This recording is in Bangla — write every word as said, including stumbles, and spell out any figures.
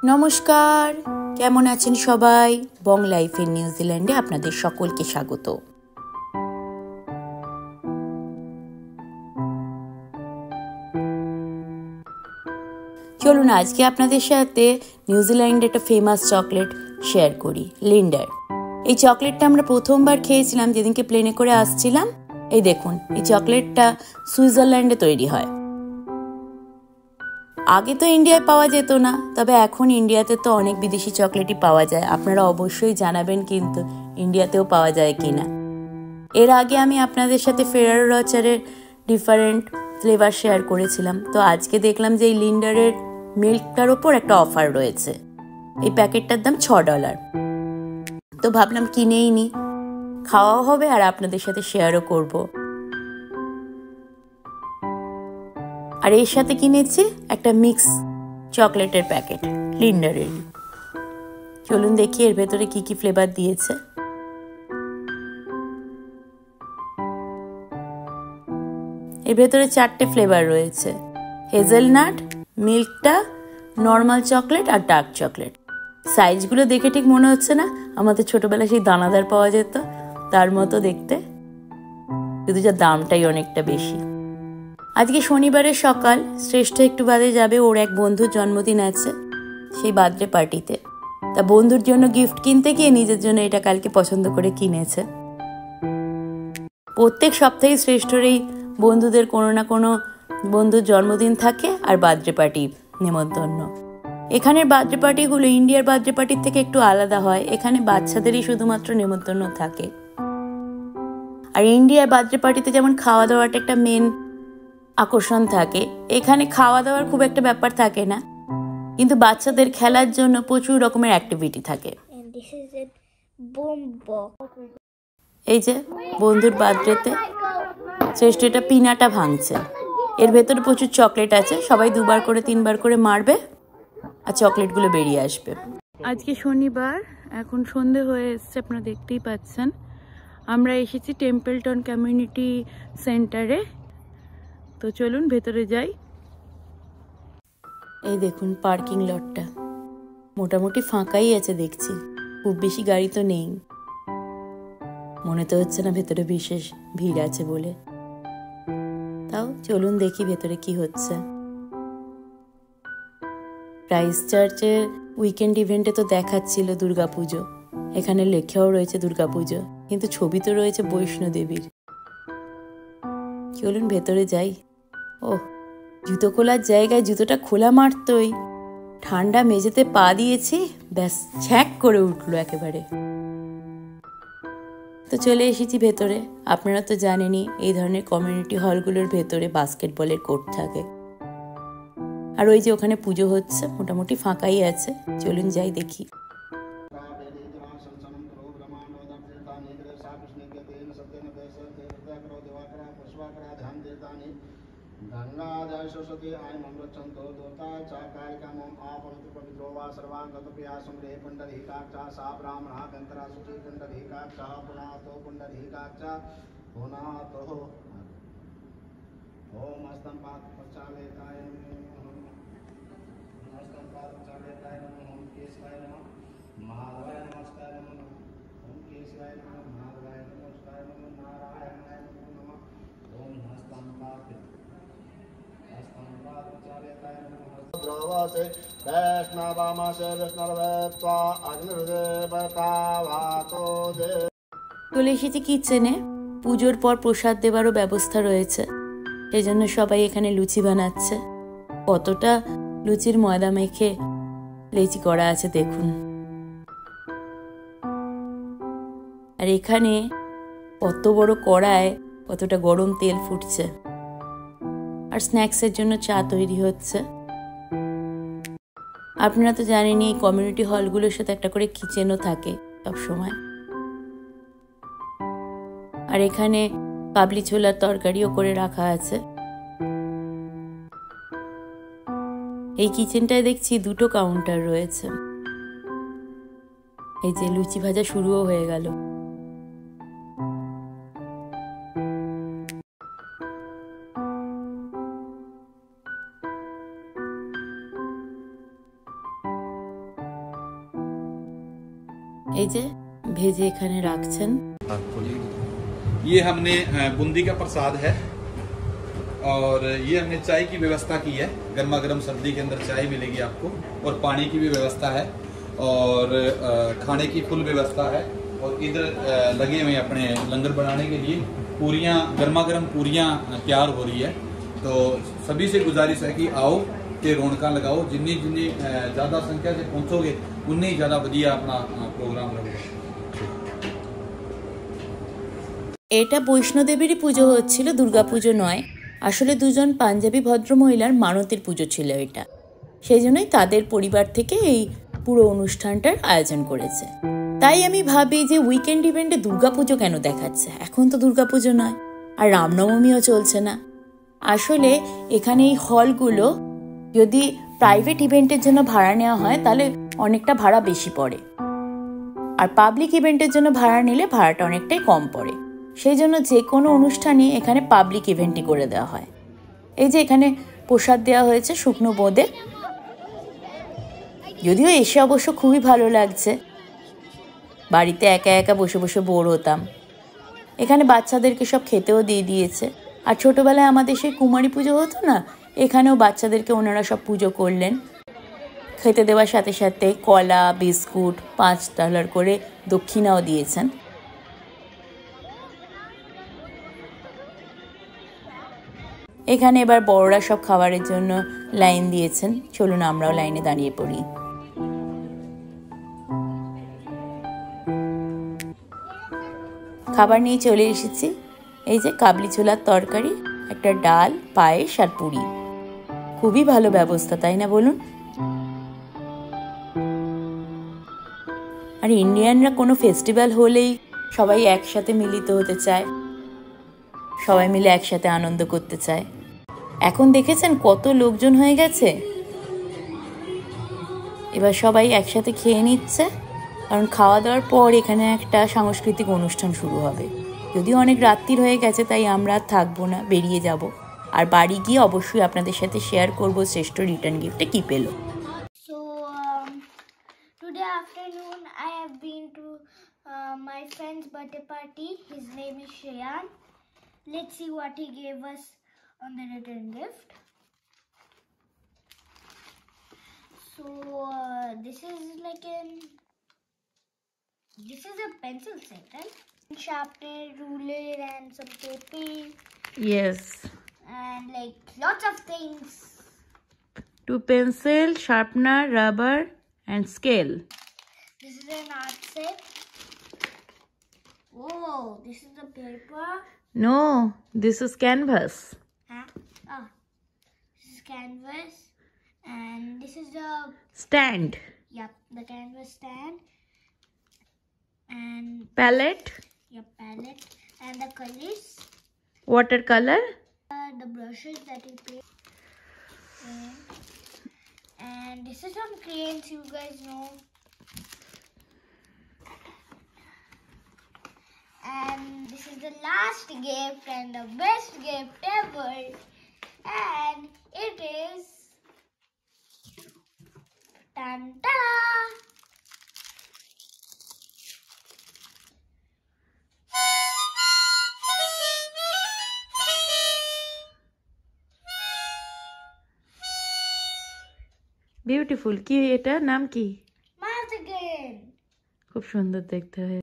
নমস্কার, কেমন আছেন সবাই? বং লাইফের নিউজিল্যান্ডে আপনাদের সকলকে স্বাগত। চলুন আজকে আপনাদের সাথে নিউজিল্যান্ডে একটা ফেমাস চকলেট শেয়ার করি, লিন্ডার। এই চকলেটটা আমরা প্রথমবার খেয়েছিলাম যেদিনকে প্লেনে করে আসছিলাম। এই দেখুন, এই চকলেটটা সুইজারল্যান্ডে তৈরি হয়। আগে তো ইন্ডিয়ায় পাওয়া যেত না, তবে এখন ইন্ডিয়াতে তো অনেক বিদেশি চকলেটই পাওয়া যায়। আপনারা অবশ্যই জানাবেন কিন্তু ইন্ডিয়াতেও পাওয়া যায় কিনা। এর আগে আমি আপনাদের সাথে ফেরারো রচারের ডিফারেন্ট ফ্লেভার শেয়ার করেছিলাম, তো আজকে দেখলাম যে এই লিন্ডারের মিল্কটার ওপর একটা অফার রয়েছে। এই প্যাকেটটার দাম ছ ডলার। তো ভাবলাম কিনেই নি, খাওয়াও হবে আর আপনাদের সাথে শেয়ারও করব। আর এর সাথে কিনেছি একটা মিক্স চকলেটের প্যাকেট লিন্ডারের। চলুন দেখি এর ভেতরে কি কি ফ্লেভার দিয়েছে। এর ভেতরে চারটে ফ্লেভার রয়েছে, হেজেলনাট, মিল্কটা, নর্মাল চকলেট আর ডার্ক চকলেট। সাইজগুলো দেখে ঠিক মনে হচ্ছে না আমাদের ছোটবেলায় সেই দানাদার পাওয়া যেত তার মতো দেখতে, শুধু যা দামটাই অনেকটা বেশি। আজকে শনিবারের সকাল, শ্রেষ্ঠ একটু বাদে যাবে, ওর এক বন্ধুর জন্মদিন আছে, সেই বার্থডে পার্টিতে। তা বন্ধুর জন্য গিফট কিনতে গিয়ে নিজের জন্য এটা কালকে পছন্দ করে কিনেছে। প্রত্যেক সপ্তাহে শ্রেষ্ঠর এই বন্ধুদের কোনো না কোনো বন্ধুর জন্মদিন থাকে আর বার্থডে পার্টি নেমন্তন্ন। এখানের বার্থডে পার্টিগুলো ইন্ডিয়ার বার্থডে পার্টির থেকে একটু আলাদা হয়। এখানে বাচ্চাদেরই শুধুমাত্র নেমন্তন্ন থাকে। আর ইন্ডিয়ার বার্থডে পার্টিতে যেমন খাওয়া দাওয়াটা একটা মেন আকর্ষণ থাকে, এখানে খাওয়া দাওয়ার খুব একটা ব্যাপার থাকে না, কিন্তু বাচ্চাদের খেলার জন্য প্রচুর রকমের অ্যাক্টিভিটি থাকে। এই যে বন্ধুর বার্থডেতে শ্রেষ্ঠ এটা পিনাটা ভাঙছে। এর ভেতরে প্রচুর চকলেট আছে, সবাই দুবার করে তিনবার করে মারবে আর চকলেটগুলো বেরিয়ে আসবে। আজকে শনিবার, এখন সন্ধে হয়ে এসছে, আপনারা দেখতেই পাচ্ছেন। আমরা এসেছি টেম্পলটন কমিউনিটি সেন্টারে। তো চলুন ভেতরে যাই। এই দেখুন পার্কিং লটটা মোটামুটি ফাঁকাই আছে দেখছি, খুব বেশি গাড়ি তো নেই। মনে তো হচ্ছে না ভেতরে বিশেষ ভিড় আছে বলে, তাও চলুন দেখি ভেতরে কি হচ্ছে। ক্রাইস্ট চার্চের উইকেন্ড ইভেন্টে তো দেখাচ্ছিল দুর্গাপুজো, এখানে লেখাও রয়েছে দুর্গাপুজো, কিন্তু ছবি তো রয়েছে বৈষ্ণোদেবীর। চলুন ভেতরে যাই। ও, জুতো খোলার জায়গায় জুতোটা খোলা মারতই, ঠান্ডা মেঝেতে পা দিয়েছি, ব্যাস ছ্যাঁক করে উঠলো একেবারে। তো চলে এসেছি ভেতরে। আপনারা তো জানেনই এই ধরনের কমিউনিটি হলগুলোর ভেতরে বাস্কেটবলের কোর্ট থাকে। আর ওই যে ওখানে পুজো হচ্ছে, মোটামুটি ফাঁকাই আছে। চলুন যাই দেখি। गंगाजय सरस्वती आय ममृच्छन्तो दोता च कारिकामं आपनतु पवित्रो वा सर्वांगतप्रियासं रे पुण्डरीकाक्षा सा ब्राह्मणा गन्धरा शुचि पुण्डरीकाक्षा पुनातो पुण्डरीकाक्षा पुनातो ओम हस्तं पाद प्रचालेताय नमः हस्तं पाद प्रचालेताय नमः ओम केशवाय नमः महादेवाय नमस्कार नमः ओम केशवाय नमः महादेवाय नमस्कार नमः नारायणाय नमः ओम हस्तं पाद চলে এসেছি কিচেনে। পুজোর পর প্রসাদ দেওয়ারও ব্যবস্থা রয়েছে, সেই জন্য সবাই এখানে লুচি বানাচ্ছে। কতটা লুচির ময়দা মেখে লেচি করা আছে দেখুন। আর এখানে কত বড় কড়ায় কতটা গরম তেল ফুটছে। আর স্ন্যাক্সের জন্য চা তৈরি হচ্ছে। আপনারা তো জানেনই এই কমিউনিটি হলগুলোর সাথে একটা করে কিচেনও থাকে সব সময়। আর এখানে কাবলি ছোলার তরকারিও করে রাখা আছে। এই কিচেনটায় দেখছি দুটো কাউন্টার রয়েছে। এই যে লুচি ভাজা শুরুও হয়ে গেল। এই যে ভেজে এখানে রাখছেন। ये हमने बूंदी का प्रसाद है और ये हमने चाय की व्यवस्था की है। गर्मा गर्म सर्दी के अंदर चाय मिलेगी आपको और पानी की भी व्यवस्था है और खाने की फुल व्यवस्था है। और इधर लगे हुए अपने लंगर बनाने के लिए पूरियाँ, गर्मा गर्म पूरियाँ तैयार हो रही है। तो सभी से गुजारिश है कि आओ ते रौनक लगाओ। जिन्नी जिन्नी ज़्यादा संख्या से पहुँचोगे उन्नी ज़्यादा वधिया अपना प्रोग्राम रहेगा। এটা বৈষ্ণোদেবীরই পুজো হচ্ছিল, দুর্গাপুজো নয়। আসলে দুজন পাঞ্জাবি ভদ্রমহিলার মানতের পুজো ছিল এটা, সেই জন্যই তাদের পরিবার থেকে এই পুরো অনুষ্ঠানটার আয়োজন করেছে। তাই আমি ভাবি যে উইকেন্ড ইভেন্টে দুর্গাপুজো কেন দেখাচ্ছে, এখন তো দুর্গাপুজো নয় আর রামনবমীও চলছে না। আসলে এখানে এই হলগুলো যদি প্রাইভেট ইভেন্টের জন্য ভাড়া নেওয়া হয় তাহলে অনেকটা ভাড়া বেশি পড়ে, আর পাবলিক ইভেন্টের জন্য ভাড়া নিলে ভাড়াটা অনেকটাই কম পড়ে। সেই জন্য যে কোনো অনুষ্ঠানই এখানে পাবলিক ইভেন্টই করে দেওয়া হয়। এই যে এখানে প্রসাদ দেওয়া হয়েছে শুকনো বোঁদে, যদিও এসে অবশ্য খুবই ভালো লাগছে, বাড়িতে একা একা বসে বসে বোর হতাম। এখানে বাচ্চাদেরকে সব খেতেও দিয়ে দিয়েছে। আর ছোটোবেলায় আমাদের সেই কুমারী পুজো হতো না, এখানেও বাচ্চাদেরকে ওনারা সব পুজো করলেন। খেতে দেওয়ার সাথে সাথে কলা, বিস্কুট, পাঁচ ডলার করে দক্ষিণাও দিয়েছেন। এখানে এবার বড়রা সব খাবারের জন্য লাইন দিয়েছেন, চলুন আমরাও লাইনে দাঁড়িয়ে পড়ি। খাবার নিয়ে চলে এসেছি। এই যে কাবলি ছোলার তরকারি, একটা ডাল, পায়েস আর পুরি। খুবই ভালো ব্যবস্থা, তাই না বলুন? আর ইন্ডিয়ানরা কোনো ফেস্টিভ্যাল হলেই সবাই একসাথে মিলিত হতে চায়, সবাই মিলে একসাথে আনন্দ করতে চায়। এখন দেখেছেন কত লোকজন হয়ে গেছে। এবার সবাই একসাথে খেয়ে নিচ্ছে, কারণ খাওয়া দাওয়ার পর এখানে একটা সাংস্কৃতিক অনুষ্ঠান শুরু হবে। যদিও অনেক রাত্রির হয়ে গেছে, তাই আমরা থাকবো না, বেরিয়ে যাব। আর বাড়ি গিয়ে অবশ্যই আপনাদের সাথে শেয়ার করব শ্রেষ্ঠ রিটার্ন গিফটে কি পেলো। So um, today afternoon I have been to uh, my friend's birthday party. His name is Shayan. Let's see what he gave us on the return gift. So uh, this is like an this is a pencil set, right? Sharpener, ruler, and some tape. Yes. And like lots of things. Two pencil, sharpener, rubber, and scale. This is an art set. Whoa, this is the paper. No, this is canvas. Huh? Oh, this is canvas, and this is the Stand. yep the canvas stand, and Palette. your palette, and the colors, Watercolor. uh, the brushes that you paint, and, and this is some crayons, you guys know. And this is the last gift and the best gift ever. And it is Tan-ta! Beautiful. কি এটা নাম কি? Mouth again! খুব সুন্দর দেখতে হয়।